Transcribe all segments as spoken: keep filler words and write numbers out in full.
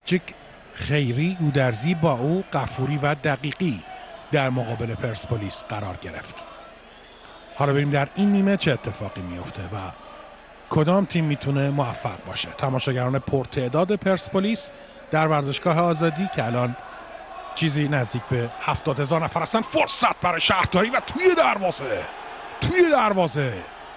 چک خیری، گودرزی، با او، غفوری و دقیقی در مقابل پرسپولیس قرار گرفت. حالا بریم در این نیمه چه اتفاقی میفته و کدام تیم میتونه موفق باشه. تماشاگران پرتعداد پرسپولیس در ورزشگاه آزادی که الان چیزی نزدیک به هفتاد هزار نفر هستن. فرصت برای شهرداری و توی دروازه توی دروازه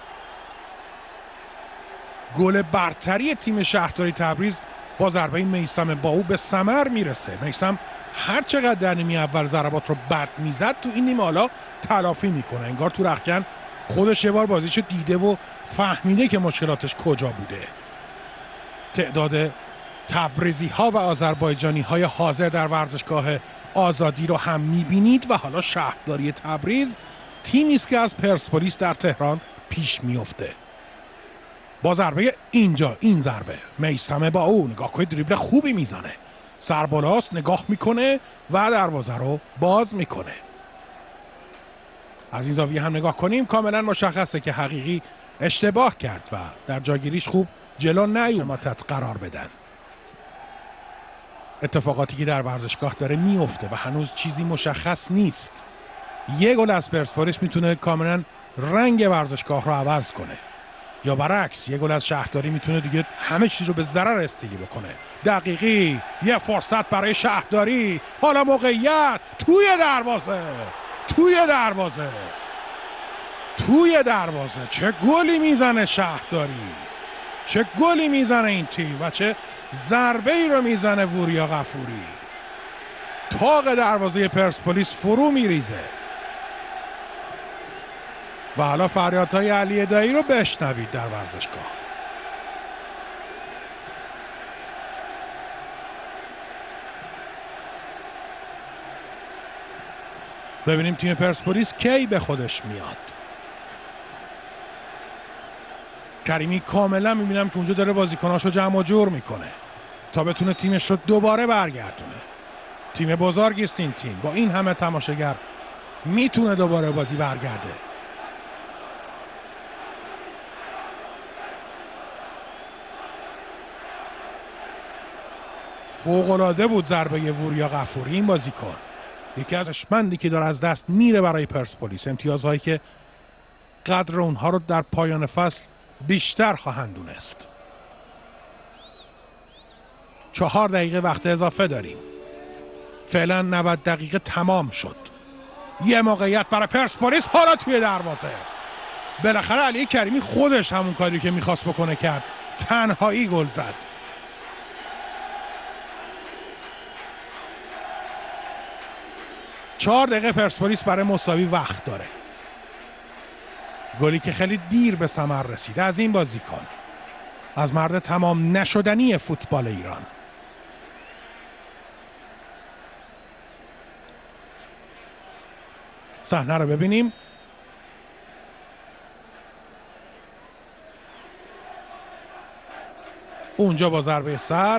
گل برتری تیم شهرداری تبریز با ضربه میثم با او به ثمر میرسه. میثم هر چقدر در نیمه اول ضربات رو بد میزد تو این نیمه حالا تلافی میکنه. انگار تو رختکن خودش یه بار بازیشو دیده و فهمیده که مشکلاتش کجا بوده. تعداد تبریزی ها و آذربایجانی های حاضر در ورزشگاه آزادی رو هم میبینید و حالا شهرداری تبریز تیمی است که از پرسپولیس در تهران پیش میفته. با ضربه اینجا این ضربه میثم با او نگاه کنید دریبل خوبی میزنه، سربالاست، نگاه میکنه و دروازه رو باز میکنه. از این زاویه هم نگاه کنیم کاملا مشخصه که حقیقی اشتباه کرد و در جاگیریش خوب جلو نیومد قرار بدن. اتفاقاتی که در ورزشگاه داره میفته و هنوز چیزی مشخص نیست. یک گل از پرسپولیس میتونه کاملا رنگ ورزشگاه رو عوض کنه یا برعکس یک گل از شهرداری میتونه دیگه همه چیز رو به ضرر استیلی بکنه. دقیقی یه فرصت برای شهرداری، حالا موقعیت توی دروازه توی دروازه توی دروازه چه گلی میزنه شهرداری، چه گلی میزنه این تیم و چه ضربه ای رو میزنه وریا غفوری. تاق دروازه پرسپولیس فرو میریزه و حالا فریادهای علی دایی رو بشنوید در ورزشگاه. ببینیم تیم پرسپولیس کی به خودش میاد. کریمی کاملا میبینم که اونجا داره بازیکناشو جمع و جور میکنه تا بتونه تیمش رو دوباره برگردونه. تیم بزرگی است این تیم، با این همه تماشاگر میتونه دوباره بازی برگرده. فوق‌العاده بود ضربه وریا غفوری. این بازیکن یکی از ارزشمندی که داره از دست میره برای پرسپولیس. امتیازهایی که قدر اونها رو در پایان فصل بیشتر خواهند دونست. چهار دقیقه وقت اضافه داریم. فعلا نود دقیقه تمام شد. یه موقعیت برای پرسپولیس، حالا توی دروازه. بالاخره علی کریمی خودش همون کاری که میخواست بکنه کرد، تنهایی گل زد. چهار دقیقه پرسپولیس برای مساوی وقت داره. گلی که خیلی دیر به ثمر رسیده از این بازیکن، از مرد تمام نشدنی فوتبال ایران. صحنه رو ببینیم. اونجا با ضربه سر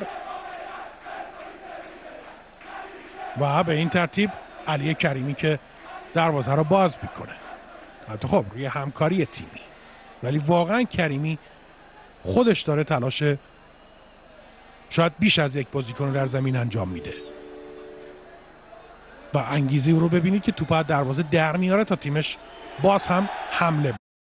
و به این ترتیب علی کریمی که دروازه رو باز میکنه. البته خب روی همکاری تیمی، ولی واقعا کریمی خودش داره تلاش شاید بیش از یک بازیکن در زمین انجام میده و انگیزه او رو ببینید که توپ از دروازه در میاره تا تیمش باز هم حمله